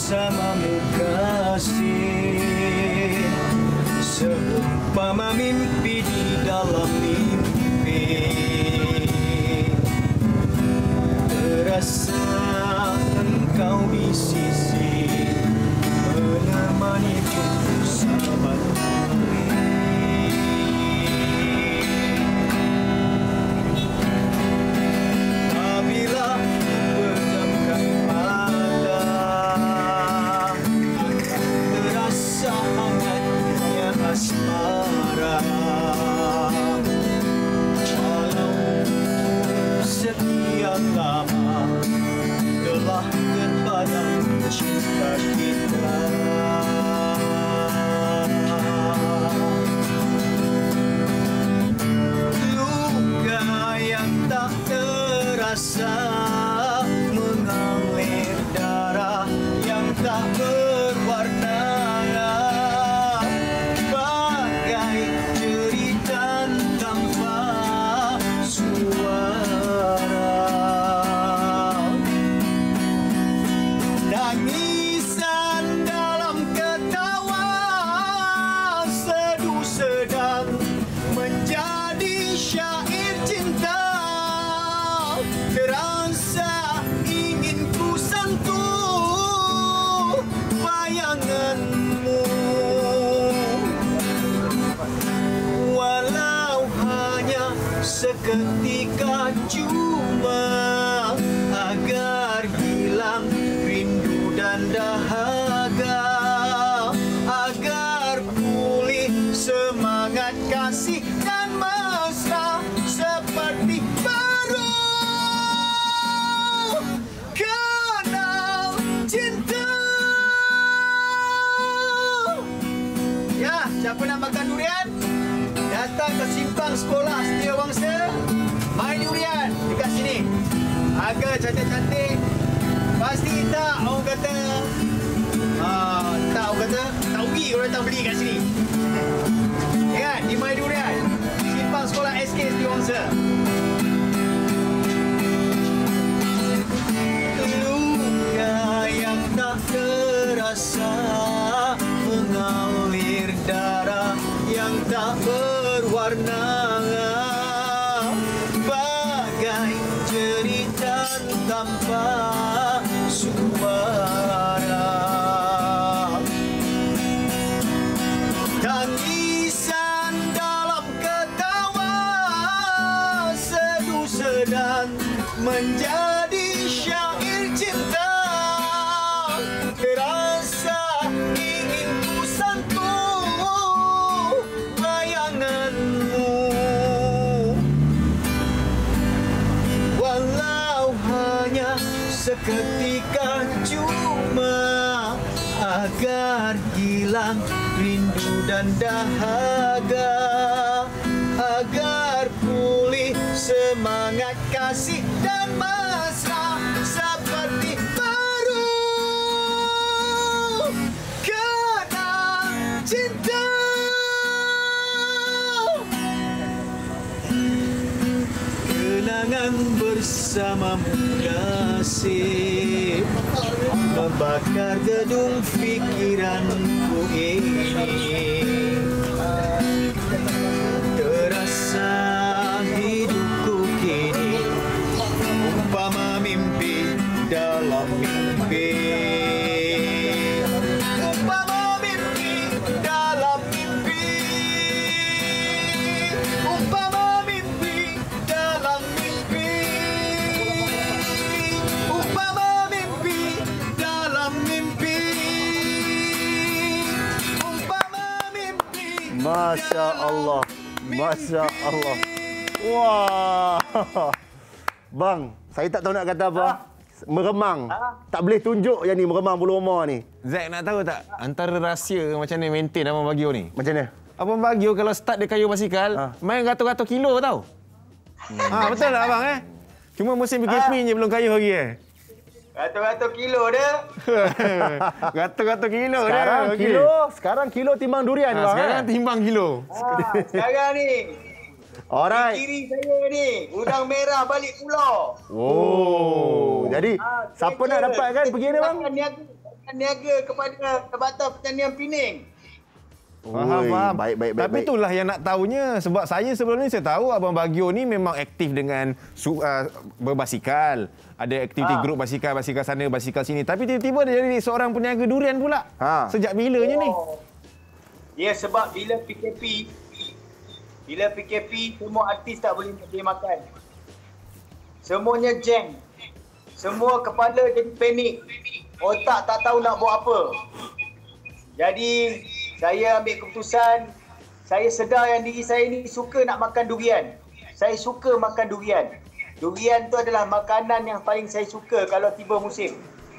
bersamamu kasih, seumpama mimpi di dalam mimpi. Terasa engkau di sisi, menemaniku sahabat. Apabila pejamkan mata, terasa hangatnya asmara. Walau sekian lama telah terpadam cinta kita, luka yang tak terasa mengalir darah yang tak berwarna, bagai jeritan tanpa suara. Nangisan dalam ketawa, seduh sedang menjadi syair cinta. Terasa ingin ku sentuh bayanganmu, walau hanya seketika, cuma agar hilang rindu dan dahaga, agar pulih semangat kasih dan mesra seperti baru kenal cinta. Ya, siapa nak makan durian? Datang ke simpang sekolah Setiawangsa, main durian dekat sini. Harga cantik-cantik. Pasti tak orang kata tak, orang kata tak rugi kalau datang beli kat sini. Ingat, di main durian, simpang sekolah SK Setiawangsa. Luka yang tak terasa mengalir darah yang tak berwarna, bagai jeritan tanpa suara. Tangisan dalam ketawa, seduh sedang menjadi syair cinta. Terasa ingin ku sentuh bayanganmu, walau hanya seketika, cuma agar hilang rindu dan dahaga, agar pulih semangat kasih dan mesra seperti baru kenal cinta. Kenangan bersamamu kasih, membakar gedung fikiranku ini. Terasa hidupku kini umpama mimpi dalam mimpi, umpama mimpi dalam mimpi, umpama mimpi dalam mimpi, umpama mimpi dalam mimpi, umpama mimpi. Masya Allah, Masya Allah. Wah, bang, saya tak tahu nak kata apa. Meremang. Tak boleh tunjuk yang ni, meremang bulu rumah ni. Zack, nak tahu tak antara rahsia macam ni maintain Abang Baggio ni? Macam mana? Abang Baggio kalau start dia kayu basikal, main ratus-ratus kilo tau. Betul tak abang Cuma musim PKP je belum kayu lagi Ratus-ratus kilo dia. Ratus-ratus kilo Sekarang kilo timbang durian bang. Sekarang timbang kilo. Sekarang ni. Alright. Kiri saya ni, udang merah balik pulau. Oh, jadi siapa nak dapat kan pergi ni bang? niaga kepada Jabatan Pertanian Pening. Faham. Baik. Tapi itulah yang nak tahunya. Sebab saya sebelum ni saya tahu Abang Baggio ni memang aktif dengan berbasikal. Ada aktiviti grup basikal sana, basikal sini. Tapi tiba-tiba dia jadi seorang peniaga durian pula. Sejak bilanya ni? Ya, sebab bila PKP semua artis tak boleh makan. Semuanya jam. Semua kepala jadi panik. Otak tak tahu nak buat apa. Jadi saya ambil keputusan, saya sedar yang diri saya ni suka nak makan durian. Saya suka makan durian. Durian tu adalah makanan yang paling saya suka kalau tiba musim.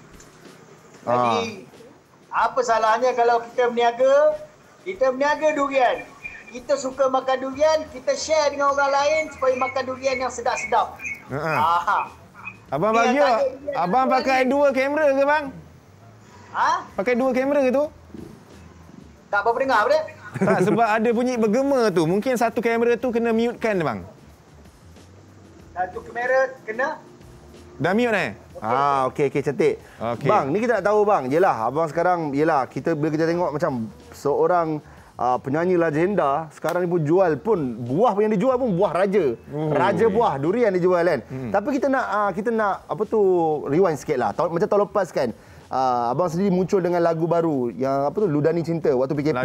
Jadi apa salahnya kalau kita berniaga durian. Kita suka makan durian, kita share dengan orang lain supaya makan durian yang sedap-sedap. Abang Baggio, abang pakai dua kamera ke bang? Pakai dua kamera ke tu? Tak apa dengar apa dia? Tak, sebab ada bunyi bergema tu. Mungkin satu kamera tu kena mute-kan bang. Satu kamera kena? Dah mute Okey, cantik. Bang, ni kita nak tahu bang. Yelah, abang sekarang, kita bila kita tengok macam seorang penyanyi legenda, sekarang ni pun jual pun buah yang dijual pun buah raja. Raja buah, durian dijual kan. Tapi kita nak apa tu, rewind sikit lah. Macam tahun lepas kan. Abang sendiri muncul dengan lagu baru yang apa tu, Ludani Cinta waktu PKP.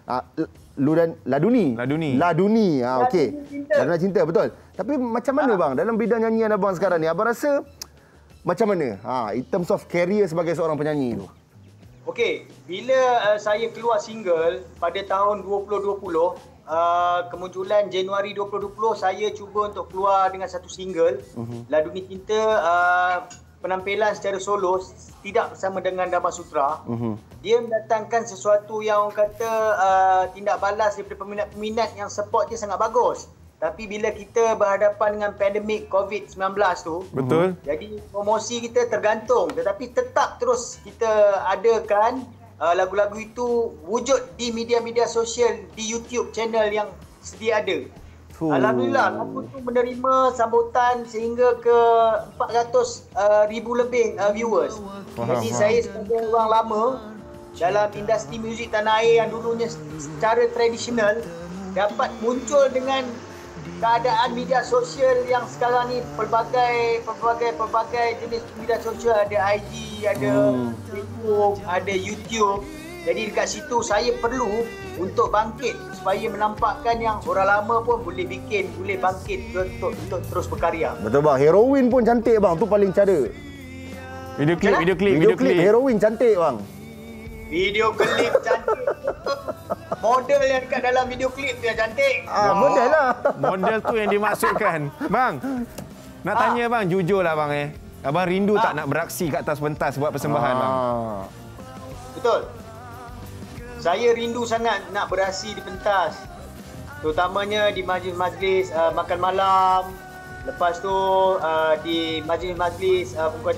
Laduni. Okey. Laduni Cinta, betul. Tapi macam mana bang dalam bidang nyanyian abang sekarang ni? Abang rasa macam mana? In terms of career sebagai seorang penyanyi tu. Okey, bila saya keluar single pada tahun 2020, kemunculan Januari 2020, saya cuba untuk keluar dengan satu single, Laduni Cinta, penampilan secara solo, tidak bersama dengan Dama Sutra. Dia mendatangkan sesuatu yang orang kata tindak balas daripada peminat-peminat yang support dia sangat bagus. Tapi bila kita berhadapan dengan pandemik COVID-19 tu, betul. Jadi promosi kita tergantung, tetapi tetap terus kita adakan lagu-lagu itu wujud di media-media sosial, di YouTube channel yang sedia ada. Alhamdulillah, lagu tu menerima sambutan sehingga ke 400,000 lebih viewers. Jadi saya sebagai orang lama dalam industri muzik tanah air yang dulunya secara tradisional dapat muncul dengan keadaan media sosial yang sekarang ni pelbagai jenis media sosial, ada IG, ada Facebook, ada YouTube. Jadi dekat situ saya perlu untuk bangkit supaya menampakkan yang orang lama pun boleh bangkit untuk terus berkarya. Betul bang, heroin pun cantik bang, tu paling cara. Video klip heroin cantik bang. Video klip cantik. Model yang dekat dalam video klip tu yang cantik. Model lah. Model tu yang dimaksudkan. Bang, nak tanya bang, jujur lah bang Abang rindu tak nak beraksi kat atas pentas buat persembahan bang? Betul. Saya rindu sangat nak beraksi di pentas. Terutamanya di majlis-majlis makan malam. Lepas tu di majlis-majlis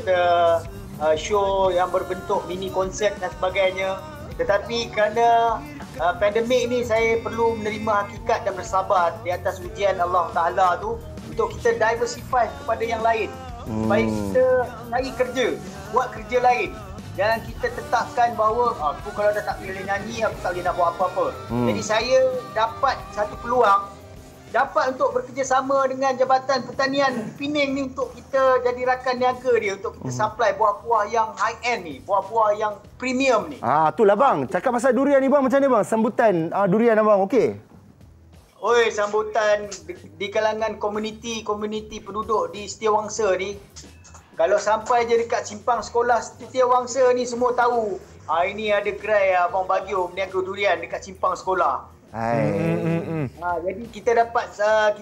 show yang berbentuk mini konsert dan sebagainya. Tetapi kerana pandemik ni saya perlu menerima hakikat dan bersabar di atas ujian Allah Ta'ala tu untuk kita diversify kepada yang lain. Supaya kita cari kerja, buat kerja lain. Jangan kita tetapkan bahawa aku kalau dah tak boleh nyanyi, aku tak boleh nak buat apa-apa. Jadi saya dapat satu peluang, dapat untuk bekerjasama dengan Jabatan Pertanian Pening ni untuk kita jadi rakan niaga dia, untuk kita supply buah-buah yang high-end ni, buah-buah yang premium ni. Itulah bang, cakap pasal durian ni bang, macam ni bang, sambutan durian abang, okey? Oi, sambutan di kalangan komuniti penduduk di Setiawangsa ni, kalau sampai je dekat simpang sekolah Setiawangsa ni semua tahu, ini ada gerai Abang Baggio berniaga durian dekat simpang sekolah. Jadi kita dapat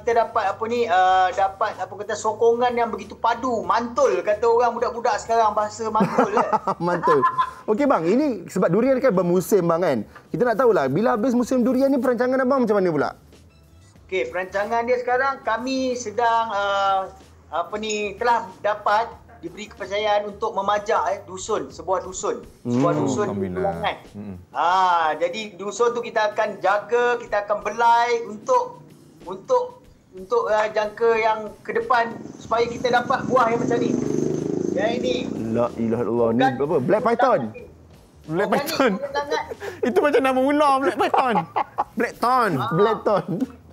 sokongan yang begitu padu, mantul kata orang budak-budak sekarang, bahasa mantul kan. Mantul. Okey bang, ini sebab durian kan bermusim bang kan. Kita nak tahulah bila habis musim durian ni perancangan abang macam mana pula? Okey, perancangan dia sekarang kami sedang telah dapat diberi kepercayaan untuk memajak sebuah dusun pulangan. Jadi dusun tu kita akan jaga, kita akan belai untuk jangka yang ke depan supaya kita dapat buah yang macam ni. Yang ini. La ilaha illallah. Ni apa? Black Python. Black Python. Itu macam nama ular, Black Python. Blackton.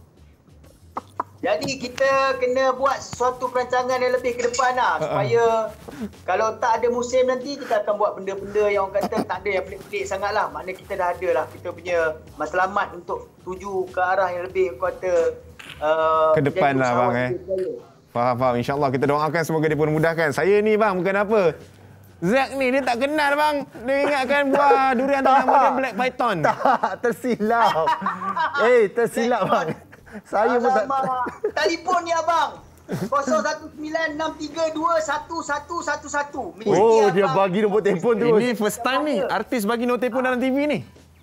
Jadi kita kena buat sesuatu perancangan yang lebih ke depan lah. Supaya kalau tak ada musim nanti, kita akan buat benda-benda yang orang kata tak ada yang pelik-pelik sangat lah. Maknanya kita dah ada lah kita punya matlamat untuk tuju ke arah yang lebih kata ke depan lah bang Faham. InsyaAllah kita doakan semoga dia pun mudahkan. Saya ni bang bukan apa. Zack ni dia tak kenal bang. Dia ingatkan buah durian tu nama dia Black Python. Tak, tersilap. Tersilap bang. Saya pun tak... Telefon ni abang. 0196321111. Oh, dia bagi nombor telefon tu. Ini first time ni. Artis bagi nombor telefon dalam TV ni.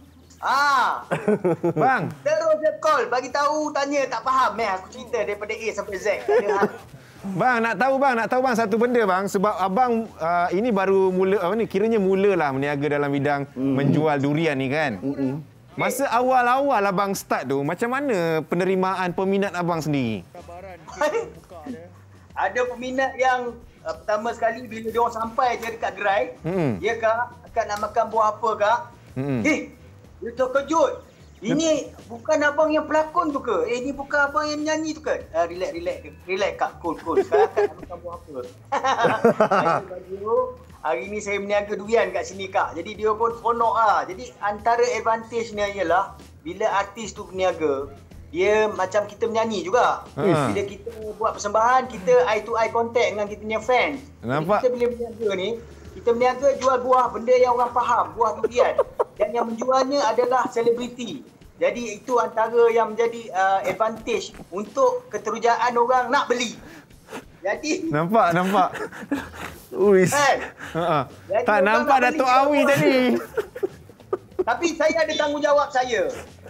Bang. Terus dia call. Bagi tahu, tanya. Tak faham. Aku cerita daripada A sampai Z. Bang, nak tahu bang satu benda bang. Sebab abang ini baru mula, kiranya mulalah berniaga dalam bidang menjual durian ni kan. Masa awal-awal abang start tu, macam mana penerimaan peminat abang sendiri? Ada peminat yang pertama sekali bila dia orang sampai je dekat gerai, dia kak nak makan buah apa kak? Dia terkejut. Ini bukan abang yang pelakon tu ke? Ini bukan abang yang menyanyi tu ke? Relax kak, cool. Sekarang kak nak makan buah apa? Hari ni saya berniaga durian kat sini kak. Jadi dia pun seronok lah. Jadi antara advantage-nya ialah bila artis tu berniaga, dia macam kita menyanyi juga. Bila kita buat persembahan, kita eye to eye contact dengan kita punya fans. Nampak? Kita bila berniaga ni, kita berniaga jual buah benda yang orang faham, buah durian. Dan yang menjualnya adalah selebriti. Jadi itu antara yang menjadi advantage untuk keterujaan orang nak beli. Jadi nampak. Tak nampak Datuk Awi tadi. Tapi saya ada tanggungjawab saya.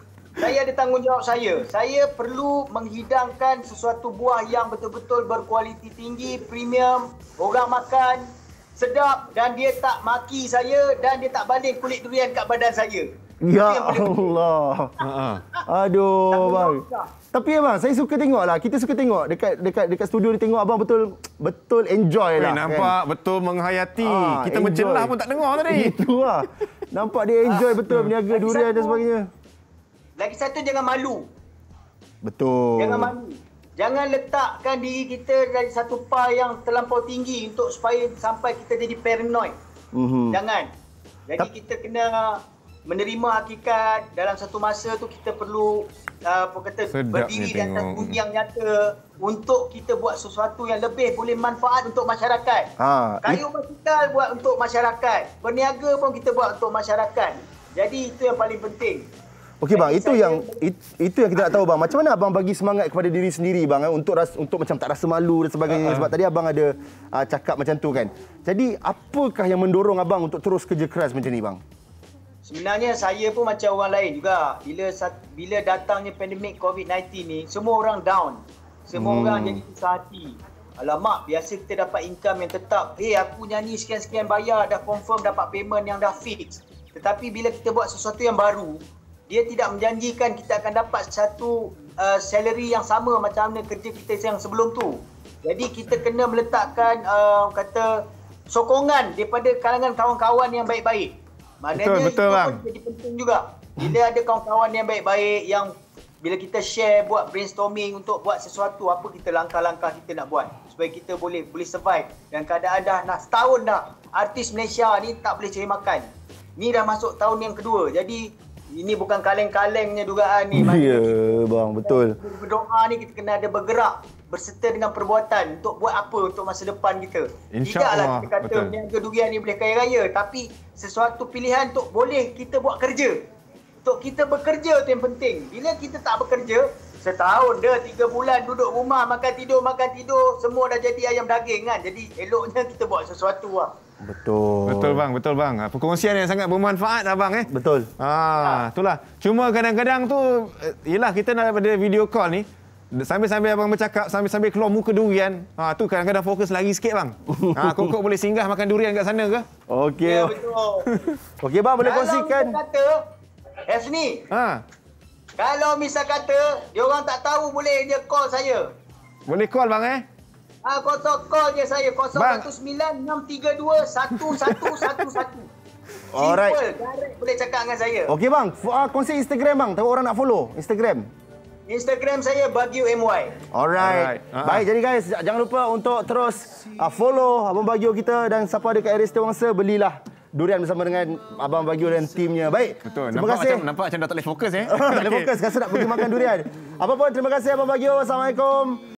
Saya perlu menghidangkan sesuatu buah yang betul-betul berkualiti tinggi, premium, orang makan sedap dan dia tak maki saya dan dia tak baling kulit durian kat badan saya. Ya Allah. Aduh bang. Tapi abang, saya suka tengoklah. Kita suka tengok dekat studio ni, tengok abang betul enjoy lah. Nampak kan? Betul menghayati. Kita mencelah pun tak dengar tadi. Itulah. Nampak dia enjoy betul berniaga durian dan sebagainya. Lagi satu, jangan malu. Betul. Jangan malu. Jangan letakkan diri kita dari satu par yang terlampau tinggi untuk supaya sampai kita jadi paranoid. Jangan. Jadi kita kena menerima hakikat. Dalam satu masa tu kita perlu berdiri di atas bumi yang nyata untuk kita buat sesuatu yang lebih boleh manfaat untuk masyarakat. Kayu basikal buat untuk masyarakat. Berniaga pun kita buat untuk masyarakat. Jadi itu yang paling penting. Okey bang, itu yang kita nak tahu bang. Macam mana abang bagi semangat kepada diri sendiri bang untuk macam tak rasa malu dan sebagainya. Sebab tadi abang ada cakap macam tu kan. Jadi apakah yang mendorong abang untuk terus kerja keras macam ni bang? Sebenarnya saya pun macam orang lain juga. Bila datangnya pandemik COVID-19 ni, semua orang down. Semua orang jadi susah hati. Alamak, biasa kita dapat income yang tetap. Aku nyanyi sekian-sekian bayar, dah confirm dapat payment yang dah fix. Tetapi bila kita buat sesuatu yang baru, dia tidak menjanjikan kita akan dapat satu salary yang sama macam mana kerja kita yang sebelum tu. Jadi kita kena meletakkan sokongan daripada kalangan kawan-kawan yang baik-baik. Maknanya betul, itu pun jadi penting juga. Bila ada kawan-kawan yang baik-baik yang bila kita share, buat brainstorming untuk buat sesuatu, apa kita langkah-langkah kita nak buat supaya kita boleh survive. Dan keadaan dah setahun dah artis Malaysia ni tak boleh cari makan. Ni dah masuk tahun yang kedua. Jadi ini bukan kaleng-kalengnya dugaan ni. Ya bang, betul. Berdoa ni kita kena ada bergerak berserta dengan perbuatan untuk buat apa untuk masa depan kita. Tidaklah kita kata berniaga durian ni boleh kaya raya, tapi sesuatu pilihan untuk boleh kita buat kerja. Untuk kita bekerja tu yang penting. Bila kita tak bekerja, setahun dah 3 bulan duduk rumah makan tidur, semua dah jadi ayam daging kan. Jadi eloknya kita buat sesuatu lah. Betul bang. Perkongsian yang sangat bermanfaat abang Betul. Itulah. Cuma kadang-kadang tu yalah kita nak daripada video call ni sambil-sambil abang bercakap sambil-sambil keluar muka durian. Tu kadang-kadang fokus lagi sikit bang. Kok boleh singgah makan durian kat sana ke? Okey. Ya betul. Okey bang, boleh kongsikan. Kalau kata Hefny. Kalau misal kata dia orang tak tahu, boleh dia call saya. Boleh call bang Call je saya 0196321111. Alright. Simple, direct boleh cakap dengan saya. Okey bang, kongsi Instagram bang. Tahu orang nak follow Instagram. Instagram saya Baggio MY. Alright. Baik, jadi guys, jangan lupa untuk terus follow Abang Baggio kita, dan siapa ada kat area Setiawangsa, belilah durian bersama dengan Abang Baggio dan timnya. Baik. Betul. Terima kasih. Nampak macam dah tak boleh fokus tak boleh fokus, rasa nak pergi makan durian. Apa pun, terima kasih Abang Baggio. Assalamualaikum.